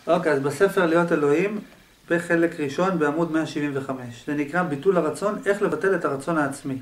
אוקיי, אז בספר להיות אלוהים, בחלק ראשון בעמוד 175. זה נקרא ביטול הרצון, איך לבטל את הרצון העצמי.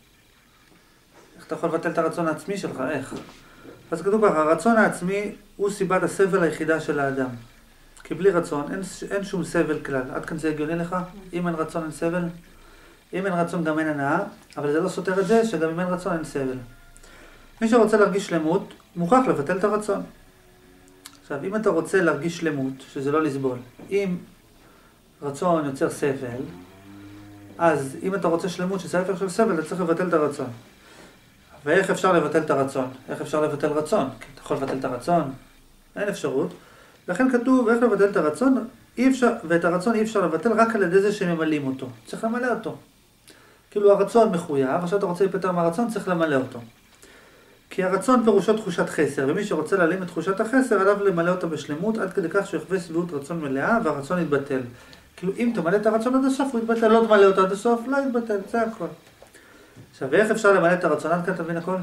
איך אתה יכול לבטל את הרצון העצמי שלך? איך? אז כתוב ככה, הרצון העצמי הוא סיבת הסבל היחידה של האדם. כי בלי רצון אין שום סבל כלל. עד כאן זה הגיוני לך? אם אין רצון אין סבל? אם אין רצון גם אין הנאה, אבל זה לא סותר את זה שגם אם אין רצון אין סבל. מי שרוצה להרגיש שלמות, מוכרח לבטל את הרצון. עכשיו, אם אתה רוצה להרגיש שלמות, שזה לא לסבול, אם רצון יוצר סבל, אז אם אתה רוצה שלמות שזה ההפך של סבל, אתה צריך לבטל את הרצון. ואיך אפשר לבטל את הרצון? איך אפשר לבטל רצון? כי אתה יכול לבטל את הרצון, אין אפשרות. לכן כתוב איך לבטל את הרצון, אי אפשר, ואת הרצון אי אפשר לבטל רק על ידי זה שממלאים אותו. צריך למלא אותו. כאילו הרצון מחויב, עכשיו אתה רוצה להיפטר מהרצון, צריך למלא אותו. כי הרצון פירושו תחושת חסר, ומי שרוצה להעלים את תחושת החסר, עליו למלא אותה בשלמות, עד כדי כך שיחווה שביעות רצון מלאה, והרצון יתבטל. כאילו אם תמלא את הרצון עד הסוף, הוא יתבטל, לא תמלא אותו עד הסוף, לא יתבטל, זה הכל. עכשיו, ואיך אפשר למלא את הרצון? עד כאן תבין הכל?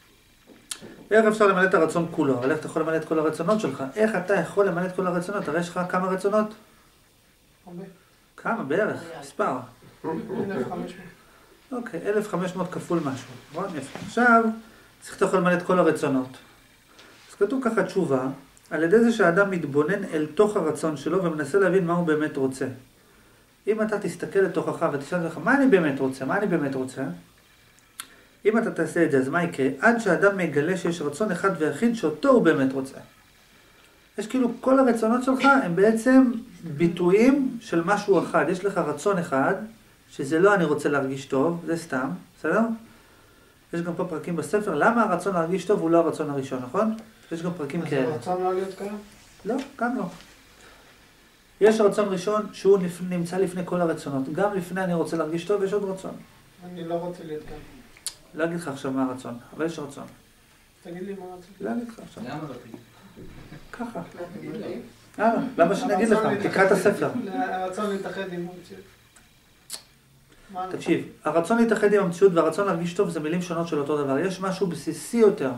איך אפשר למלא את הרצון כולו? אבל איך אתה יכול למלא את כל הרצונות שלך? איך אתה יכול למלא את כל הרצונות? הרי יש לך כמה רצונות? הרבה. כמה? בערך? מספר. 1,500. אוקיי, 1,500 כפול משהו. נכון? יפה. עכשיו, צריך אתה יכול למלא את כל הרצונות. אז כתוב ככה תשובה, על ידי זה שהאדם מתבונן אל תוך הרצון שלו ומנסה להבין מה הוא באמת רוצה. אם אתה תסתכל לתוכך ותשאל לך, מה אני באמת רוצה? מה אני באמת רוצה? אם אתה תעשה את זה, אז מה יקרה? עד שהאדם מגלה שיש רצון אחד ויחיד שאותו הוא באמת רוצה. יש כאילו, כל הרצונות שלך הם בעצם ביטויים של משהו אחד. יש לך רצון אחד, שזה לא אני רוצה להרגיש טוב, זה סתם, בסדר? יש גם פה פרקים בספר, למה הרצון להרגיש טוב הוא לא הרצון הראשון, נכון? יש גם פרקים כאלה. אז הרצון לא להיות קיים? לא, גם לא. יש רצון ראשון שהוא נמצא לפני כל הרצונות. גם לפני אני רוצה להרגיש טוב, יש עוד רצון. אני לא רוצה להיות קיים. לא אגיד לך עכשיו מה הרצון, אבל יש רצון. תגיד לי מה רצון. לא אגיד לך עכשיו. למה לא תגיד? ככה. למה שאני אגיד לך? תקרא את הספר. הרצון להתאחד עם המציאות. תקשיב, הרצון להתאחד עם המציאות והרצון להרגיש טוב זה מילים שונות של אותו דבר. יש משהו בסיסי יותר.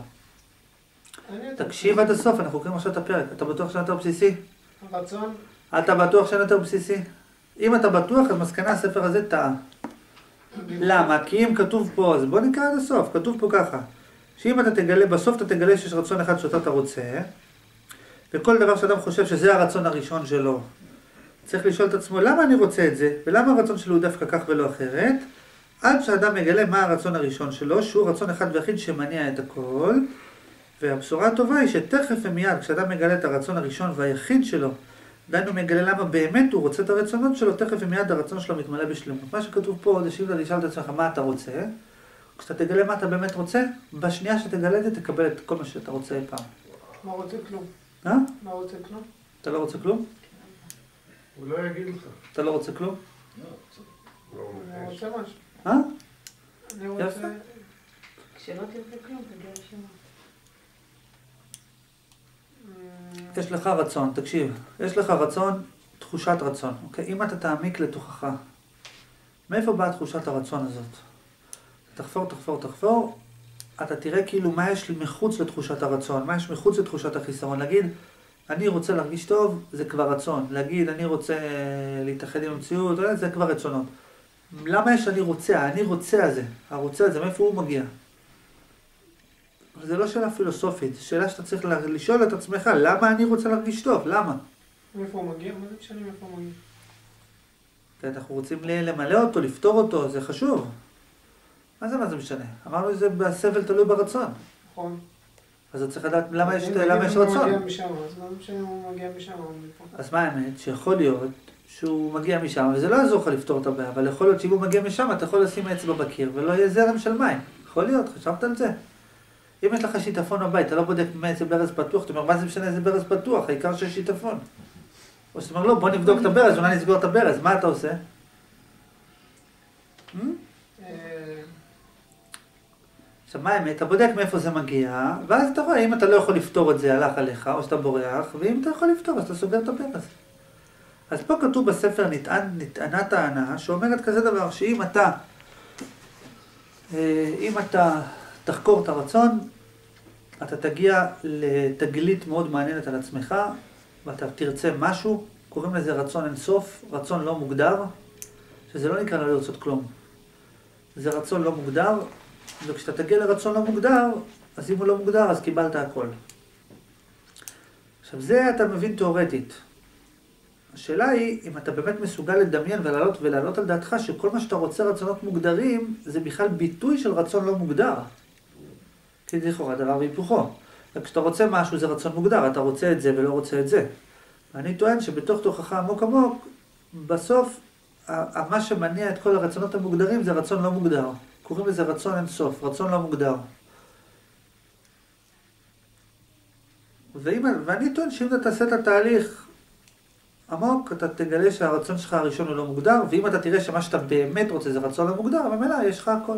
תקשיב עד הסוף, אנחנו קוראים עכשיו את הפרק. אתה בטוח שאין יותר בסיסי? הרצון? אתה בטוח שאין יותר בסיסי? אם אתה בטוח, אז מסקנה הספר הזה טעה. למה? כי אם כתוב פה, אז בוא נקרא עד הסוף. כתוב פה ככה, שאם אתה תגלה, בסוף אתה תגלה שיש רצון אחד שאותו אתה רוצה, וכל דבר שאדם חושב שזה הרצון הראשון שלו, צריך לשאול את עצמו, למה אני רוצה את זה? ולמה הרצון שלו הוא דווקא כך ולא אחרת? עד שאדם מגלה מה הרצון הראשון שלו, שהוא רצון אחד ויחיד שמניע את הכל, והבשורה הטובה היא שתכף ומיד, כשאדם מגלה את הרצון הראשון והיחיד שלו, דיינו מגלה למה באמת הוא רוצה את הרצונות שלו, תכף ומיד הרצון שלו מתמלא בשלמות. מה שכתוב פה זה שאם אתה תשאל את עצמך מה אתה רוצה, כשאתה תגלה מה אתה באמת רוצה, בשנייה שתגלה את זה תקבל את כל מה שאתה רוצה אי פעם. מה רוצה כלום? מה רוצה כלום? אתה לא רוצה כלום? הוא לא יגיד לך. אתה לא רוצה כלום? אני רוצה משהו. אני רוצה... כשלא תרצה כלום, תגיע לשמה. יש לך רצון, תקשיב, יש לך רצון, תחושת רצון, אוקיי? אם אתה תעמיק לתוכך, מאיפה באה תחושת הרצון הזאת? תחפור, אתה תראה כאילו מה יש מחוץ לתחושת הרצון, מה יש מחוץ לתחושת החיסרון. להגיד, אני רוצה להרגיש טוב, זה כבר רצון. להגיד, אני רוצה להתאחד עם המציאות, זה כבר רצונות. למה יש אני רוצה? אני רוצה הזה. הרוצה הזה, מאיפה הוא מגיע? זה לא שאלה פילוסופית, זה שאלה שאתה צריך לשאול את עצמך, למה אני רוצה להרגיש טוב? למה? מאיפה הוא מגיע? מה זה משנה מאיפה הוא מגיע? אנחנו רוצים למלא אותו, לפתור אותו, זה חשוב. מה זה משנה? אמרנו שזה בסבל תלוי ברצון. נכון. אז אתה צריך לדעת למה יש הוא רצון. מגיע משם, אז מה משנה אם הוא מגיע משם או מפה? אז מה האמת? שיכול להיות שהוא מגיע משם, וזה לא יעזור לך לפתור את הבעיה, אבל יכול להיות שאם הוא מגיע משם, אתה יכול לשים אצבע בקיר, ולא יהיה זרם של מים. יכול להיות, חשבת על זה? אם יש לך שיטפון בבית, אתה לא בודק איזה ברז פתוח, אתה אומר, מה זה משנה איזה ברז פתוח? העיקר שיש שיטפון. או שאתה אומר, לא, בוא נבדוק את הברז, אולי נסגור את הברז, מה אתה עושה? עכשיו, מה האמת? אתה בודק מאיפה זה מגיע, ואז אתה רואה, אם אתה לא יכול לפתור את זה, הלך עליך, או שאתה בורח, ואם אתה יכול לפתור, אז אתה סוגר את הברז. אז פה כתוב בספר נטענה טענה, שאומרת כזה דבר, שאם אתה תחקור את הרצון, אתה תגיע לתגלית מאוד מעניינת על עצמך, ואתה תרצה משהו, קוראים לזה רצון אינסוף, רצון לא מוגדר, שזה לא נקרא לא לרצות כלום. זה רצון לא מוגדר, וכשאתה תגיע לרצון לא מוגדר, אז אם הוא לא מוגדר, אז קיבלת הכל. עכשיו, זה אתה מבין תיאורטית. השאלה היא, אם אתה באמת מסוגל לדמיין ולהעלות על דעתך שכל מה שאתה רוצה רצונות מוגדרים, זה בכלל ביטוי של רצון לא מוגדר. כי זה לכאורה דבר והיפוכו. וכשאתה רוצה משהו זה רצון מוגדר, אתה רוצה את זה ולא רוצה את זה. ואני טוען שבתוך תוכך עמוק עמוק, בסוף, מה שמניע את כל הרצונות המוגדרים זה רצון לא מוגדר. קוראים לזה רצון אינסוף, רצון לא מוגדר. ואני טוען שאם אתה תעשה את התהליך עמוק, אתה תגלה שהרצון שלך הראשון הוא לא מוגדר, ואם אתה תראה שמה שאתה באמת רוצה זה רצון לא מוגדר, במילא יש לך הכל.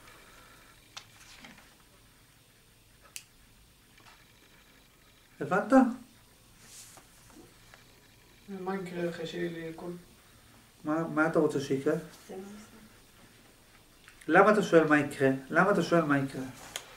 הבנת? מה יקרה אחרי שיהיה לי הכל? מה אתה רוצה שיקרה? למה אתה שואל מה יקרה? למה אתה שואל מה יקרה?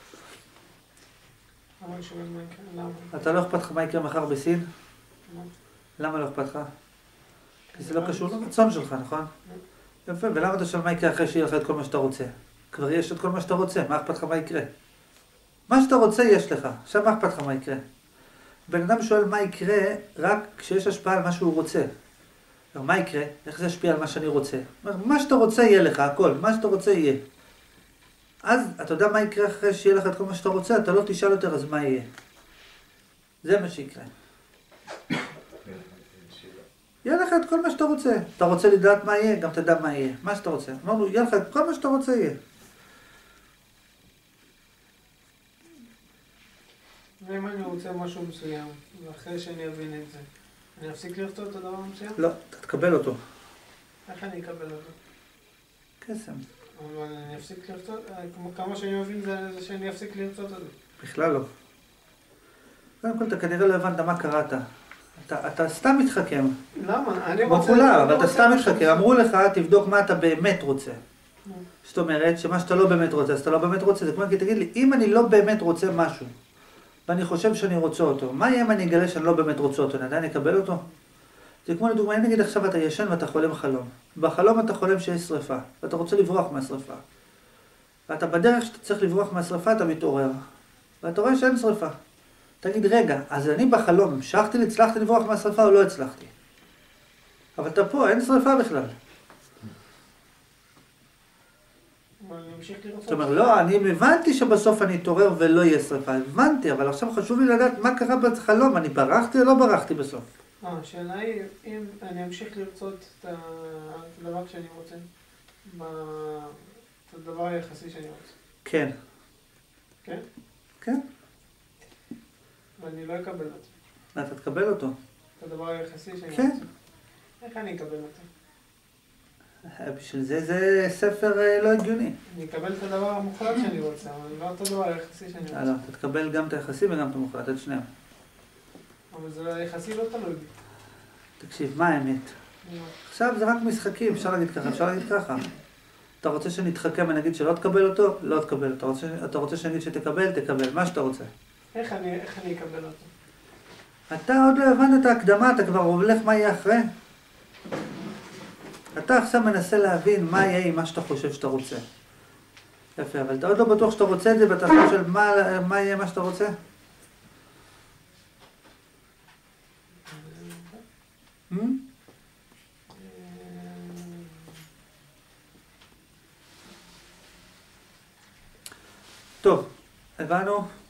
למה אני שואל מה יקרה? למה? אתה לא אכפת לך מה יקרה מחר בסין? לא. למה לא אכפת לך? כי זה לא קשור לרצון שלך, נכון? יפה, ולמה אתה שואל מה יקרה אחרי שיהיה לך את כל מה שאתה רוצה? כבר יש את כל מה שאתה רוצה, מה אכפת לך מה יקרה? מה שאתה רוצה יש לך, עכשיו מה אכפת לך מה יקרה? בן אדם שואל מה יקרה רק כשיש השפעה על מה שהוא רוצה. מה יקרה? איך זה ישפיע על מה שאני רוצה? מה שאתה רוצה יהיה לך, הכל, מה שאתה רוצה יהיה. אז אתה יודע מה יקרה אחרי שיהיה לך את כל מה שאתה רוצה, אתה לא תשאל יותר, אז מה יהיה? זה מה שיקרה. יהיה לך את כל מה שאתה רוצה. אתה רוצה לדעת מה יהיה, גם תדע מה יהיה. מה שאתה רוצה. אמרנו, יהיה לך את כל מה שאתה רוצה יהיה. ואם אני רוצה משהו מסוים, ואחרי שאני אבין את זה, אני אפסיק לרצות את הדבר המסוים? לא, אתה תקבל אותו. איך אני אקבל אותו? קסם. אבל אני אפסיק לרצות, כמה שאני מבין זה שאני אפסיק לרצות את זה. בכלל לא. קודם כל, אתה כנראה לא הבנת מה קראת. אתה סתם מתחכם. למה? אני כמו רוצה... כולם, אבל אתה סתם מתחכם. אמרו לך, תבדוק מה אתה באמת רוצה. זאת אומרת, שמה שאתה לא באמת רוצה, אז אתה לא באמת רוצה. זה כמו כי תגיד לי, אם אני לא באמת רוצה משהו, ואני חושב שאני רוצה אותו, מה יהיה אם אני אגלה שאני לא באמת רוצה אותו? אני עדיין אקבל אותו? זה כמו לדוגמה, אם נגיד עכשיו אתה ישן ואתה חולם חלום. בחלום אתה חולם שיש שריפה, ואתה רוצה לברוח מהשריפה. ואתה בדרך שאתה צריך לברוח מהשריפה, אתה מתעורר. ואתה רואה שאין שריפה. תגיד, רגע, אז אני בחלום, הצלחתי לברוח מהשריפה או לא הצלחתי? אבל אתה פה, אין שריפה בכלל. אבל אני אמשיך לרצות. זאת אומרת, לא, אני הבנתי שבסוף אני אתעורר ולא יהיה שריפה. הבנתי, אבל עכשיו חשוב לי לדעת מה קרה בחלום. אני ברחתי או לא ברחתי בסוף? השאלה היא, אם אני אמשיך לרצות את הדבר שאני רוצה, את הדבר היחסי שאני רוצה. כן. כן? כן. ואני לא אקבל אותו. אתה תקבל אותו. את הדבר היחסי שאני כן. רוצה. איך אני אקבל אותו? בשביל זה ספר לא הגיוני. אני אקבל את הדבר המוחלט שאני רוצה, אבל לא את הדבר היחסי שאני רוצה. לא, אתה תקבל גם את היחסי וגם את המוחלט, את שניהם. אבל זה היחסי לא תלוי בי. תקשיב, מה האמת? עכשיו זה רק משחקים, אפשר להגיד ככה, אפשר להגיד ככה. אתה רוצה שנתחכם ונגיד שלא תקבל אותו? לא תקבל. אתה רוצה שנגיד שתקבל? תקבל. מה שאתה רוצה. איך אני אקבל אותו? אתה עוד לא הבנת את ההקדמה, אתה כבר הולך מה יהיה אחרי. אתה עכשיו מנסה להבין מה יהיה עם מה שאתה חושב שאתה רוצה. יפה, אבל אתה עוד לא בטוח שאתה רוצה את זה, ואתה חושב מה יהיה מה שאתה רוצה? טוב, הבנו?